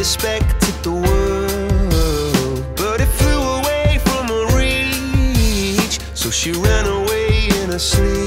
respected the world, but it flew away from her reach, so she ran away in her sleep.